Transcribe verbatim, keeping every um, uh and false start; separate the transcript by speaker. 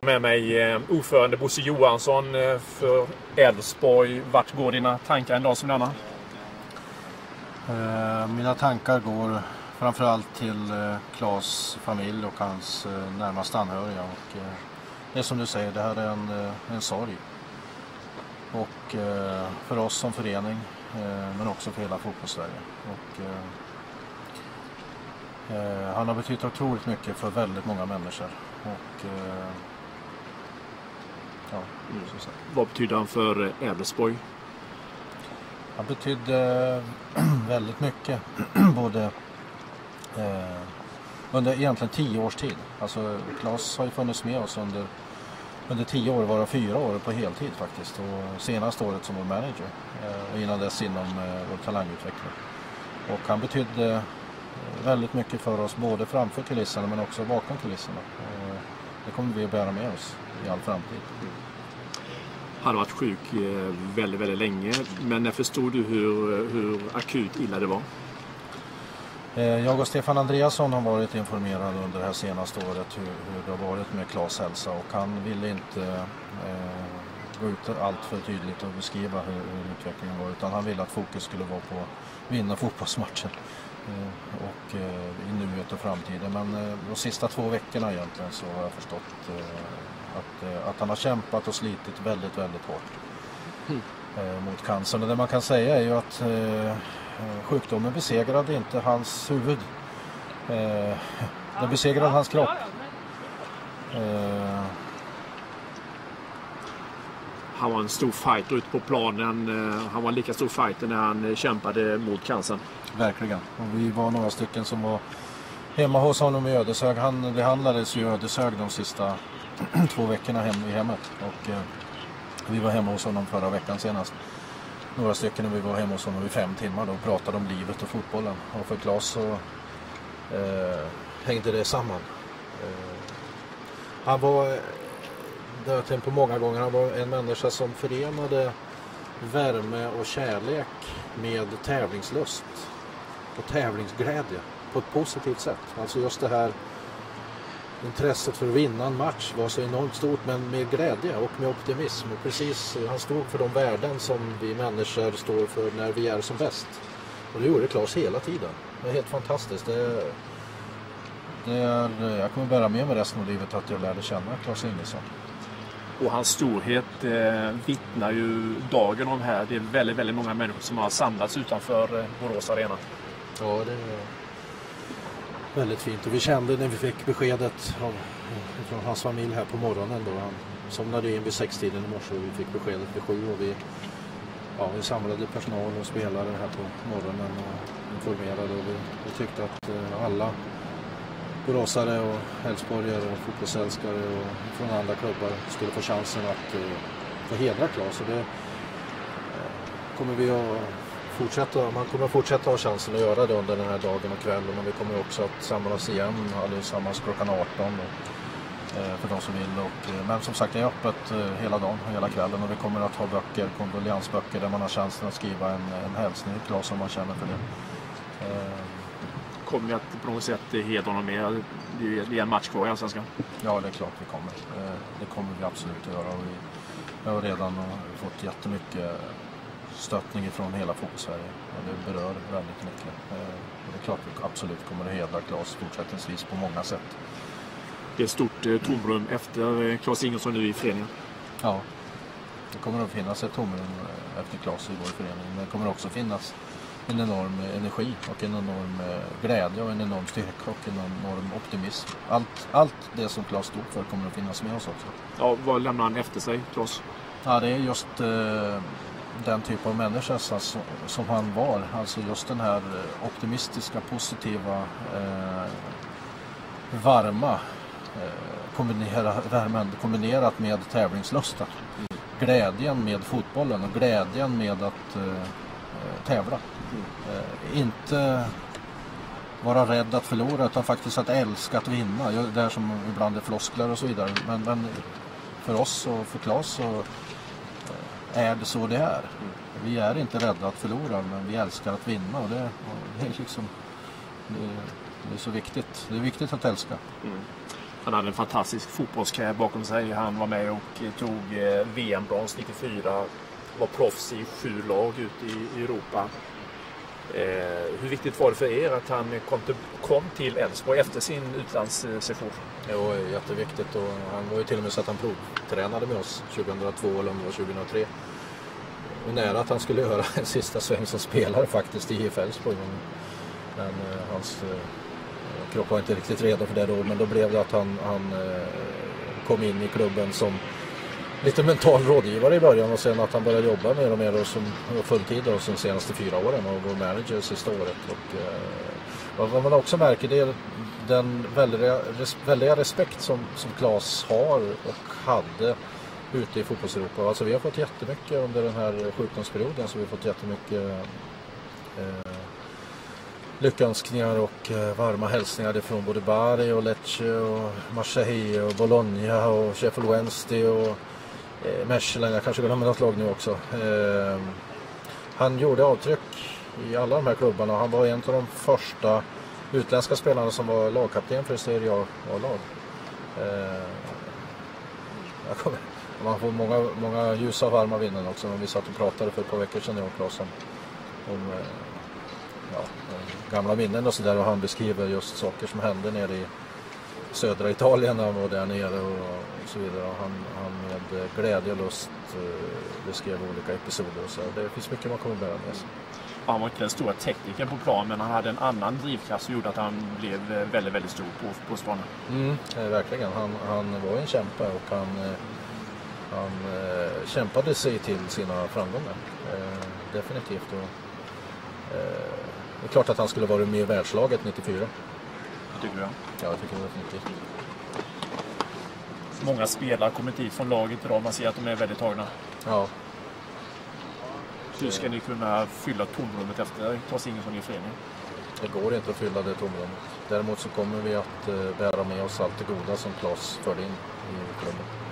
Speaker 1: Med mig ordförande Bosse Johansson för Elfsborg. Vart går dina tankar en dag som denna?
Speaker 2: Mina tankar går framförallt till Klas familj och hans närmaste anhöriga. Och det är som du säger, det här är en, en sorg. Och för oss som förening, men också för hela fotbollssverige. Och han har betytt otroligt mycket för väldigt många människor. Och ja, så så.
Speaker 1: Vad betyder han för Elfsborg?
Speaker 2: Han betydde väldigt mycket, både eh, under egentligen tio års tid. Alltså Klas har ju funnits med oss under, under tio år, vara fyra år på heltid faktiskt. Och senaste året som vår manager, eh, och innan dess inom eh, vår talangutveckling. Och han betydde väldigt mycket för oss, både framför kulisserna men också bakom kulisserna. Och det kommer vi att bära med oss i all framtid.
Speaker 1: Han har varit sjuk väldigt, väldigt länge. Men när förstod du hur, hur akut illa det var?
Speaker 2: Jag och Stefan Andreasson har varit informerade under det här senaste året hur, hur det har varit med Klas hälsa. Och han ville inte eh, gå ut allt för tydligt och beskriva hur, hur utvecklingen var. Utan han ville att fokus skulle vara på att vinna fotbollsmatchen. Eh, och eh, i nuet och framtiden. Men eh, de sista två veckorna egentligen så har jag förstått... Eh, Att, att han har kämpat och slitit väldigt, väldigt hårt mm. eh, mot cancern. Och det man kan säga är ju att eh, sjukdomen besegrade inte hans huvud. Eh, den besegrade hans kropp. Eh,
Speaker 1: han var en stor fighter ute på planen. Han var lika stor fighter när han kämpade mot cancern.
Speaker 2: Verkligen. Och vi var några stycken som var hemma hos honom i Ödeshög. Han behandlades ju i Ödeshög de sista två veckorna hem i hemmet. Och eh, vi var hemma hos honom förra veckan senast. Några stycken, och vi var hemma hos honom i fem timmar då och pratade om livet och fotbollen. Och för Klas så eh, hängde det samman. Eh, han var, det har jag tänkt på många gånger, han var en människa som förenade värme och kärlek med tävlingslust och tävlingsglädje på ett positivt sätt. Alltså just det här intresset för att vinna en match var så enormt stort, men med glädje och med optimism. Och precis, han stod för de värden som vi människor står för när vi är som bäst. Och det gjorde Klas hela tiden. Det är helt fantastiskt. Det, det är, jag kommer bära med mig resten av livet att jag lärde känna Klas Ingesson.
Speaker 1: Och hans storhet eh, vittnar ju dagen om här. Det är väldigt, väldigt många människor som har samlats utanför eh, Borås Arena.
Speaker 2: Ja, det är väldigt fint. Och vi kände när vi fick beskedet av, från hans familj här på morgonen då. Han somnade in vid sextiden i morse och vi fick beskedet vid sju. Och vi, ja, vi samlade personal och spelare här på morgonen och informerade. Och vi, vi tyckte att eh, alla boråsare och Elfsborgare och fotbollsälskare och från andra klubbar skulle få chansen att eh, få hedra Klas. Och det eh, kommer vi att fortsätta, man kommer att fortsätta ha chansen att göra det under den här dagen och kvällen. Och vi kommer också att samlas igen allesammans klockan arton och, eh, för de som vill. Och, eh, men som sagt, det är öppet eh, hela dagen och hela kvällen. Och vi kommer att ha böcker, kondoleansböcker där man har chansen att skriva en, en hälsning till Klas om man känner för det. Eh,
Speaker 1: Kommer vi att på något sätt hedra honom med? Det är en match kvar i Allsvenskan.
Speaker 2: Ja, det är klart vi kommer. Det kommer vi absolut att göra. Och vi har redan fått jättemycket stöttning från hela fotbollssverige. Och det berör väldigt mycket. Och det är klart vi absolut kommer att hedra Klas fortsättningsvis på många sätt.
Speaker 1: Det är ett stort eh, tomrum efter Klas Ingesson nu i föreningen.
Speaker 2: Ja, det kommer att finnas ett tomrum efter Klas i vår förening. Men det kommer också finnas en enorm energi och en enorm glädje och en enorm styrka och en enorm optimism. Allt, allt det som Klas stod för kommer att finnas med oss också.
Speaker 1: Ja, vad lämnar han efter sig, Klas?
Speaker 2: Ja, det är just eh, den typ av människa alltså, som han var. Alltså just den här optimistiska, positiva, eh, varma, eh, kombinera, värmen, kombinerat med tävlingslusten. Glädjen med fotbollen och glädjen med att eh, tävla. Eh, inte vara rädd att förlora utan faktiskt att älska att vinna. Det är som ibland är floskler och så vidare. Men, men för oss och för Klas så är det så det är. Vi är inte rädda att förlora men vi älskar att vinna och det, och det är liksom det, det är så viktigt. Det är viktigt att älska.
Speaker 1: Mm. Han hade en fantastisk fotbollskarriär bakom sig. Han var med och tog V M-brons nittiofyra. Var proffs i sju lag ute i Europa. Eh, hur viktigt var det för er att han kom till, kom till Elfsborg efter sin utlandssession?
Speaker 2: Det var jätteviktigt och han var ju till och med så att han provtränade med oss tjugohundratvå eller om det var tjugohundratre. Och nära att han skulle göra en sista sväng som spelare faktiskt i I F Elfsborg. Men, men eh, hans eh, kropp var inte riktigt redo för det då. Men då blev det att han, han eh, kom in i klubben som lite mental rådgivare i början och sen att han började jobba mer och mer och som fulltid och som senaste fyra åren och var manager sista året. Och, eh, vad man också märker det är den väldiga, res, väldiga respekt som, som Claes har och hade ute i fotbollseuropa. Alltså vi har fått jättemycket under den här sjukdomsperioden, så vi har fått jättemycket eh, lyckönskningar och eh, varma hälsningar från både Bari och Lecce och Marseille och Bologna och Sheffield Wednesday och eh, Mechelen. Jag kanske glömmer något lag nu också. Eh, han gjorde avtryck i alla de här klubbarna. Han var en av de första utländska spelarna som var lagkapten för Serie A-lag. Eh, jag kommer Man får många, många ljusa och varma vinnen också. Vi satt och pratade för ett par veckor sedan, jag och Claes, om, om ja, gamla minnen och sådär. Och han beskriver just saker som hände nere i södra Italien när han var där nere och, och så vidare. Och han, han med glädje och lust beskrev olika episoder. Så det finns mycket man kommer bära med sig.
Speaker 1: Han var inte den stora tekniken på plan, men han hade en annan drivkraft som gjorde att han blev väldigt, väldigt stor på fotbollsplanen.
Speaker 2: Mm, verkligen. Han, han var en kämpe och han... Han eh, kämpade sig till sina framgångar, eh, definitivt. Och, eh, det är klart att han skulle vara med i världslaget nittiofyra.
Speaker 1: Tycker jag.
Speaker 2: Ja, jag tycker det definitivt.
Speaker 1: Många spelare har kommit hit från laget idag, man ser att de är väldigt tagna.
Speaker 2: Ja.
Speaker 1: Hur ska ni kunna fylla tomrummet efter Claes Ingesson i föreningen?
Speaker 2: Det går inte att fylla det tomrummet. Däremot så kommer vi att eh, bära med oss allt det goda som Claes förde in i klubben.